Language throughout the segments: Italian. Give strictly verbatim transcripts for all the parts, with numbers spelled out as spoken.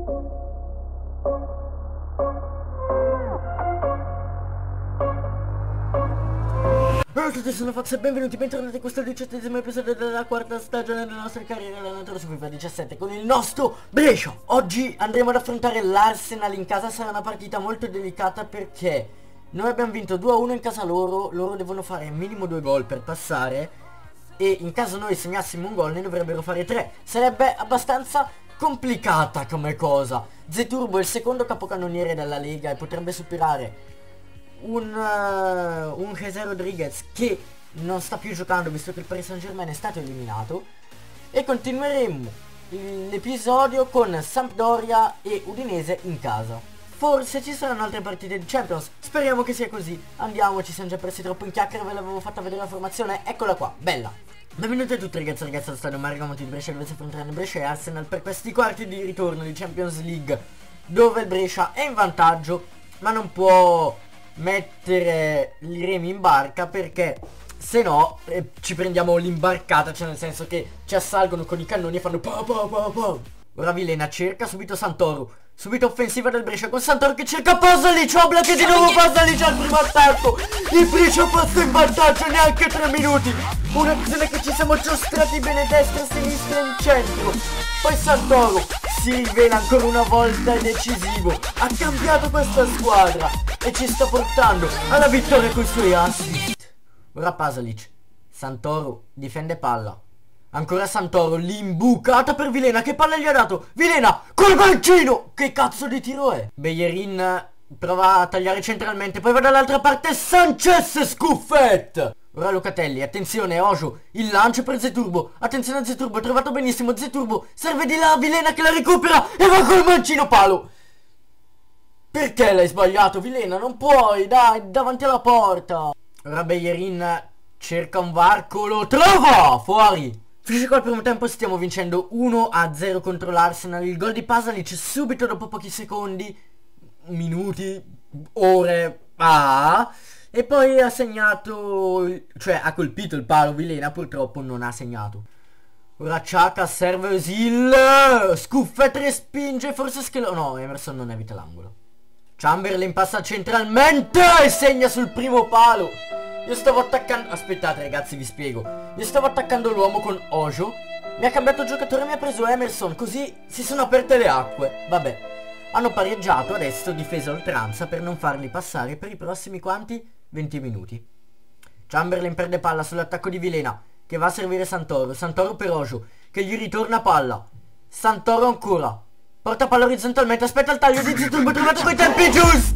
Ciao a tutti, sono Fox e benvenuti, bentornati a questo diciottesimo episodio della quarta stagione della nostra carriera allenatore su FIFA diciassette con il nostro Brescia. Oggi andremo ad affrontare l'Arsenal in casa, sarà una partita molto delicata perché noi abbiamo vinto due a uno in casa loro, loro devono fare minimo due gol per passare e in caso noi segnassimo un gol ne dovrebbero fare tre. Sarebbe abbastanza complicata come cosa. Zeturbo è il secondo capocannoniere della Lega e potrebbe superare un uh, un José Rodriguez che non sta più giocando visto che il Paris Saint Germain è stato eliminato. E continueremo l'episodio con Sampdoria e Udinese in casa. Forse ci saranno altre partite di Champions, speriamo che sia così. Andiamo, ci siamo già persi troppo in chiacchiere, ve l'avevo fatta vedere la formazione, eccola qua, bella. Benvenuti a tutti ragazzi e ragazzi allo stadio Mario Monti di Brescia, dove si affronteranno Brescia e Arsenal per questi quarti di ritorno di Champions League, dove il Brescia è in vantaggio ma non può mettere i remi in barca perché se no eh, ci prendiamo l'imbarcata, cioè nel senso che ci assalgono con i cannoni e fanno pa pa pa pa. Ora Vilena cerca subito Santoro, subito offensiva del Brescia con Santoro che cerca Pasalic, Oblak che di nuovo Pasalic al primo attacco, il Brescia passa in vantaggio neanche tre minuti, un'azione che ci siamo giostrati bene destra, sinistra e in centro, poi Santoro si rivela ancora una volta decisivo, ha cambiato questa squadra e ci sta portando alla vittoria con i suoi assist. Ora Pasalic, Santoro difende palla, ancora Santoro, l'imbucata per Vilena, che palla gli ha dato? Vilena col mancino, che cazzo di tiro è? Bellerin prova a tagliare centralmente, poi va dall'altra parte Sanchez, scuffet. Ora Locatelli, attenzione Ojo, il lancio per Zeturbo, attenzione a Zeturbo, è trovato benissimo Zeturbo, serve di là Vilena che la recupera e va col mancino palo. Perché l'hai sbagliato Vilena? Non puoi, dai, davanti alla porta. Ora Bellerin cerca un varco, lo trova, fuori. Finisce qua il primo tempo, stiamo vincendo uno a zero contro l'Arsenal, il gol di Pasalic subito dopo pochi secondi, minuti, ore, ah... E poi ha segnato, cioè ha colpito il palo Vilena, purtroppo non ha segnato. Ora Xhaka serve Özil, Scuffet respinge, forse Schelo... No, Emerson non evita l'angolo. Chamberlain passa centralmente e segna sul primo palo. Io stavo attaccando... Aspettate ragazzi, vi spiego. Io stavo attaccando l'uomo con Ojo, mi ha cambiato giocatore e mi ha preso Emerson, così si sono aperte le acque. Vabbè, hanno pareggiato, adesso difesa a oltranza per non farli passare per i prossimi quanti? venti minuti. Chamberlain perde palla sull'attacco di Vilena che va a servire Santoro, Santoro per Ojo che gli ritorna palla, Santoro ancora, porta palla orizzontalmente, aspetta il taglio di Zeturbo, trovato coi tempi giusti,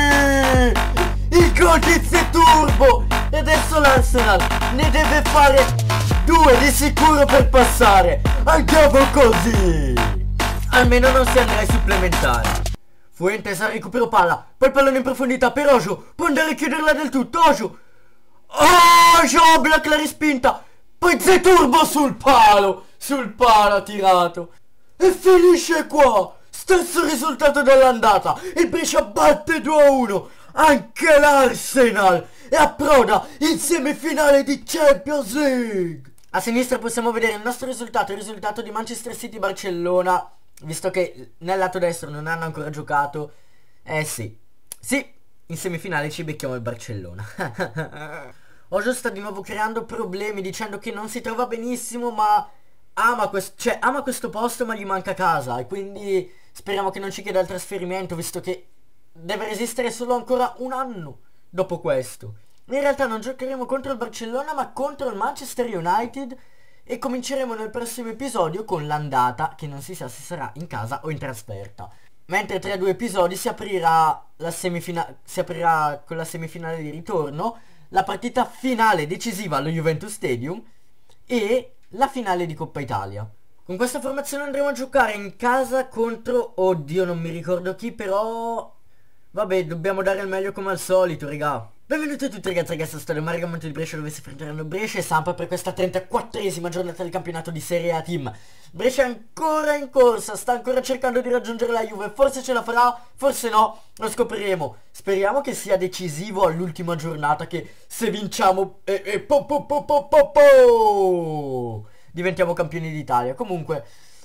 il gol di Zeturbo e adesso l'Arsenal ne deve fare due di sicuro per passare. Andiamo così, almeno non si andrà ai supplementari. Fuentes al recupero palla, poi il pallone in profondità per Ojo, può andare a chiuderla del tutto, Ojo, Ojo, Oblak la respinta, poi Zeturbo sul palo, sul palo ha tirato, e finisce qua, stesso risultato dell'andata, il Brescia batte due a uno, anche l'Arsenal, e approda in semifinale di Champions League. A sinistra possiamo vedere il nostro risultato, il risultato di Manchester City-Barcellona. Visto che nel lato destro non hanno ancora giocato. Eh sì. Sì, in semifinale ci becchiamo il Barcellona. Ojo sta di nuovo creando problemi dicendo che non si trova benissimo ma ama, quest cioè, ama questo posto ma gli manca casa. E quindi speriamo che non ci chieda il trasferimento visto che deve resistere solo ancora un anno dopo questo. In realtà non giocheremo contro il Barcellona ma contro il Manchester United. E cominceremo nel prossimo episodio con l'andata, che non si sa se sarà in casa o in trasferta. Mentre tra due episodi si aprirà la semifinale, si aprirà con la semifinale di ritorno, la partita finale decisiva allo Juventus Stadium e la finale di Coppa Italia. Con questa formazione andremo a giocare in casa contro... Oddio, non mi ricordo chi, però... Vabbè, dobbiamo dare il meglio come al solito, raga. Benvenuti a tutti ragazzi e ragazzi, sto Mario Monti di Brescia dove si affronteranno Brescia e Samp per questa trentaquattresima giornata del campionato di Serie A Team. Brescia è ancora in corsa, sta ancora cercando di raggiungere la Juve, forse ce la farà, forse no, lo scopriremo. Speriamo che sia decisivo all'ultima giornata, che se vinciamo e, e po, po, po, po, po, po, diventiamo campioni d'Italia. Comunque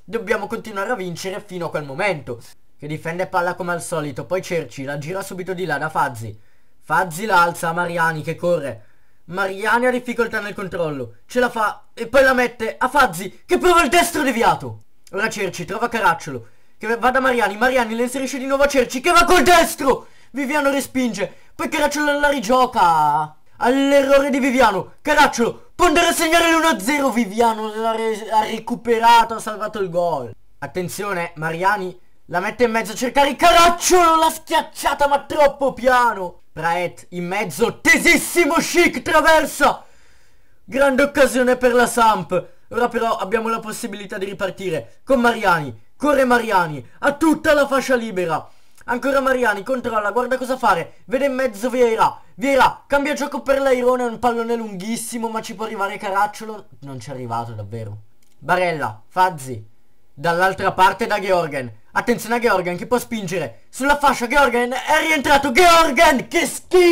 Dobbiamo continuare a vincere fino a quel momento. Che difende palla come al solito. Poi Cerci la gira subito di là da Fazzi. Fazzi la alza a Mariani che corre. Mariani ha difficoltà nel controllo. Ce la fa e poi la mette a Fazzi che prova il destro deviato. Ora Cerci trova Caracciolo che va da Mariani. Mariani le inserisce di nuovo a Cerci che va col destro. Viviano respinge. Poi Caracciolo la rigioca. All'errore di Viviano. Caracciolo può andare a segnare l'uno a zero. Viviano l'ha ha recuperato, ha salvato il gol. Attenzione, Mariani la mette in mezzo a cercare Caracciolo. L'ha schiacciata ma troppo piano. Praet in mezzo, tesissimo, Chic traversa. Grande occasione per la Samp. Ora però abbiamo la possibilità di ripartire con Mariani. Corre Mariani, ha tutta la fascia libera. Ancora Mariani, controlla, guarda cosa fare. Vede in mezzo Vieira. Vieira, cambia gioco per l'Airone, un pallone lunghissimo, ma ci può arrivare Caracciolo. Non ci è arrivato davvero. Barella, Fazzi. Dall'altra parte da Georgen. Attenzione a Georgen che può spingere. Sulla fascia Georgen, è rientrato Georgen, che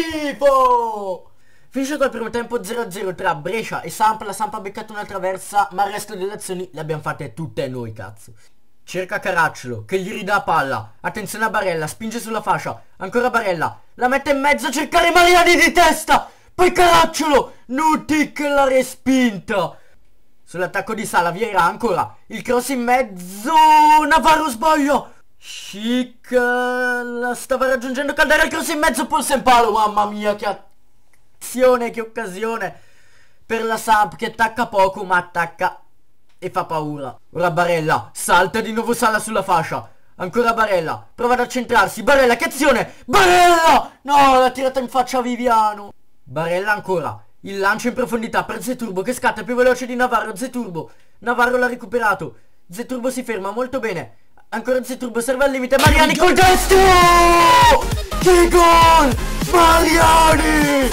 schifo! Finisce col primo tempo zero a zero tra Brescia e Samp. La Samp ha beccato una traversa, ma il resto delle azioni le abbiamo fatte tutte noi, cazzo. Cerca Caracciolo che gli ridà palla. Attenzione a Barella, spinge sulla fascia. Ancora Barella, la mette in mezzo a cercare Mariani di testa. Poi Caracciolo, Nutic l'ha respinta. Sull'attacco di Sala, Vieira ancora. Il cross in mezzo, Navarro sbaglia. Chic la stava raggiungendo Caldera, il cross in mezzo, Polsempalo. Mamma mia che azione, che occasione per la Samp che attacca poco ma attacca e fa paura. Ora Barella, salta di nuovo Sala sulla fascia. Ancora Barella, prova ad accentrarsi. Barella, che azione! Barella! No, l'ha tirata in faccia a Viviano. Barella ancora. Il lancio in profondità per Zeturbo che scatta più veloce di Navarro. Zeturbo, Navarro l'ha recuperato. Zeturbo si ferma molto bene. Ancora Zeturbo, serve al limite. Mariani col destro! Che gol! Mariani!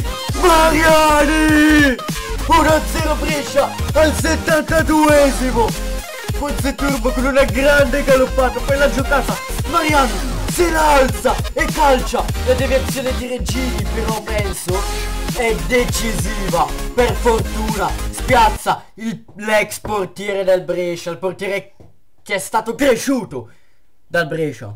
Mariani! uno a zero Brescia al settantaduesimo. Con Zeturbo con una grande galoppata. Poi la giocata Mariani se la alza e calcia. La deviazione di Regini però penso è decisiva. Per fortuna spiazza l'ex portiere del Brescia, il portiere che è stato cresciuto dal Brescia.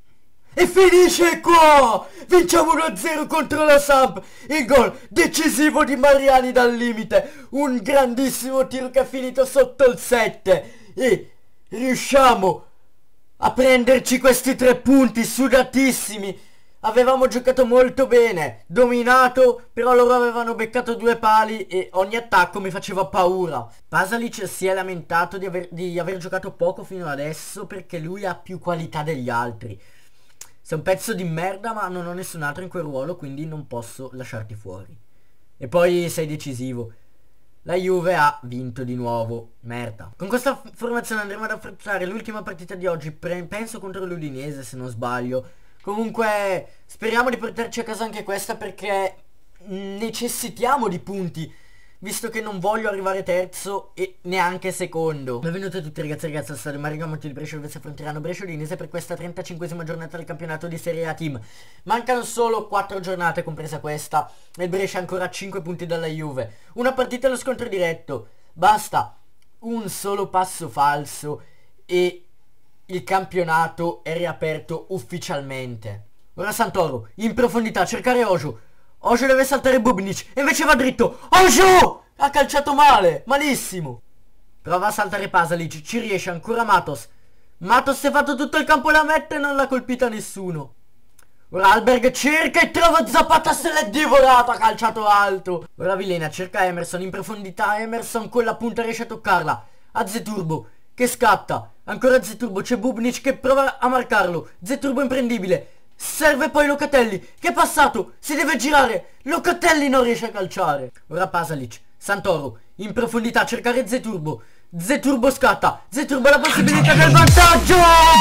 E finisce qua! Vinciamo uno a zero contro la Samp. Il gol decisivo di Mariani dal limite. Un grandissimo tiro che ha finito sotto il sette. E riusciamo a prenderci questi tre punti sudatissimi. Avevamo giocato molto bene, dominato, però loro avevano beccato due pali e ogni attacco mi faceva paura. Pasalic si è lamentato di aver, di aver giocato poco fino adesso perché lui ha più qualità degli altri. Sei un pezzo di merda ma non ho nessun altro in quel ruolo, quindi non posso lasciarti fuori. E poi sei decisivo. La Juve ha vinto di nuovo, merda. Con questa formazione andremo ad affrontare l'ultima partita di oggi, penso contro l'Udinese se non sbaglio. Comunque speriamo di portarci a casa anche questa perché necessitiamo di punti, visto che non voglio arrivare terzo e neanche secondo. Benvenuti a tutti ragazzi e ragazze al stadio Mario Monti di Brescia, dove si affronteranno Brescia e Udinese per questa trentacinquesima giornata del campionato di Serie A Team. Mancano solo quattro giornate, compresa questa, e il Brescia ancora a cinque punti dalla Juve. Una partita allo scontro diretto, basta un solo passo falso e il campionato è riaperto ufficialmente. Ora Santoro, in profondità, a cercare Ojo. Ojo deve saltare Bubnic, e invece va dritto. Ojo! Ha calciato male, malissimo. Prova a saltare Pasalic, ci riesce ancora Matos. Matos si è fatto tutto il campo e la mette e non l'ha colpita nessuno. Ora Alberg cerca e trova Zapata, se l'è divorata, ha calciato alto. Ora Vilena cerca Emerson, in profondità Emerson con la punta riesce a toccarla. A Zeturbo che scatta, ancora Zeturbo, c'è Bubnic che prova a marcarlo. Zeturbo imprendibile, serve poi Locatelli che è passato, si deve girare, Locatelli non riesce a calciare. Ora Pasalic, Santoro, in profondità a cercare Zeturbo. Zeturbo scatta, Zeturbo ha la possibilità del vantaggio.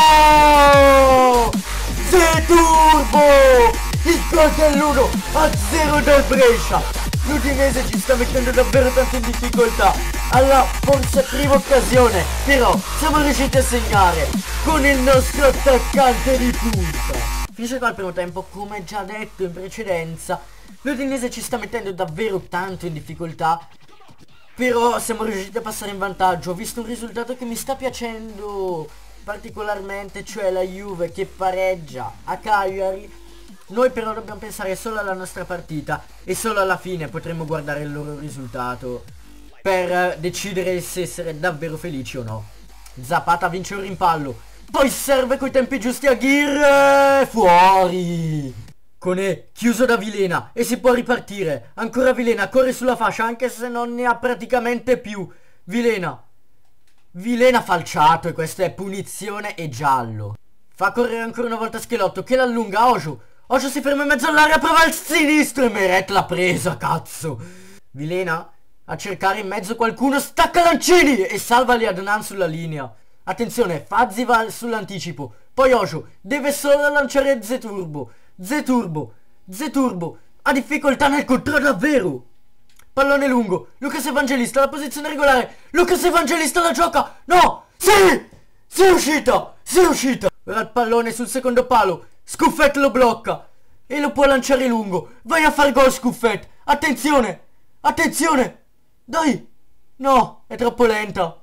Zeturbo, il gol dell'uno a zero del Brescia. L'Udinese ci sta mettendo davvero tanto in difficoltà. Alla forse prima occasione, però siamo riusciti a segnare con il nostro attaccante di punta. Finisce qua il primo tempo, come già detto in precedenza. L'Udinese ci sta mettendo davvero tanto in difficoltà. Però siamo riusciti a passare in vantaggio. Ho visto un risultato che mi sta piacendo particolarmente, cioè la Juve che pareggia a Cagliari. Noi però dobbiamo pensare solo alla nostra partita e solo alla fine potremo guardare il loro risultato per decidere se essere davvero felici o no. Zapata vince un rimpallo, poi serve coi tempi giusti a Ghirre, fuori. Conè chiuso da Vilena e si può ripartire. Ancora Vilena, corre sulla fascia anche se non ne ha praticamente più. Vilena Vilena falciato e questa è punizione e giallo. Fa correre ancora una volta Schelotto che l'allunga. Ojo Ojo si ferma in mezzo all'area, prova il sinistro e Meret l'ha presa, cazzo. Vilena a cercare in mezzo qualcuno, stacca Lancini e salva lì Adnan sulla linea. Attenzione, Fazzi va sull'anticipo, poi Ojo deve solo lanciare Z-Turbo. Z-Turbo Z-Turbo ha difficoltà nel controllo davvero. Pallone lungo, Lucas Evangelista la posizione regolare, Lucas Evangelista la gioca, no, sì, si è uscita, si è uscita. Ora il pallone sul secondo palo, Scuffet lo blocca e lo può lanciare lungo. Vai a far gol Scuffet. Attenzione, attenzione. Dai, no, è troppo lenta.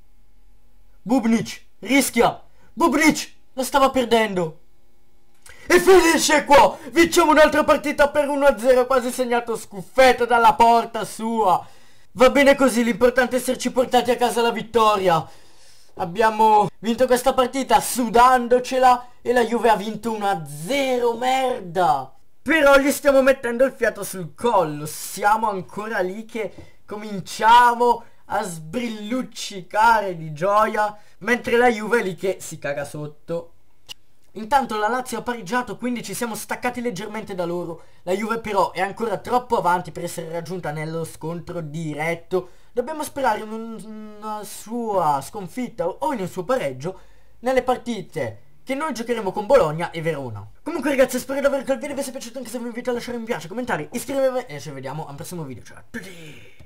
Bubnic rischia, Bubnic la stava perdendo. E finisce qua. Vinciamo un'altra partita per uno a zero, quasi segnato Scuffet dalla porta sua. Va bene così, l'importante è esserci portati a casa la vittoria. Abbiamo vinto questa partita sudandocela e la Juve ha vinto uno a zero, merda. Però gli stiamo mettendo il fiato sul collo. Siamo ancora lì che cominciamo a sbrilluccicare di gioia, mentre la Juve è lì che si caga sotto. Intanto la Lazio ha pareggiato, quindi ci siamo staccati leggermente da loro. La Juve però è ancora troppo avanti per essere raggiunta nello scontro diretto. Dobbiamo sperare in una sua sconfitta o in un suo pareggio nelle partite che noi giocheremo con Bologna e Verona. Comunque ragazzi, spero davvero che il video vi sia piaciuto, anche se vi invito a lasciare un mi piace, commentari, iscrivetevi e ci vediamo al prossimo video. Ciao a tutti!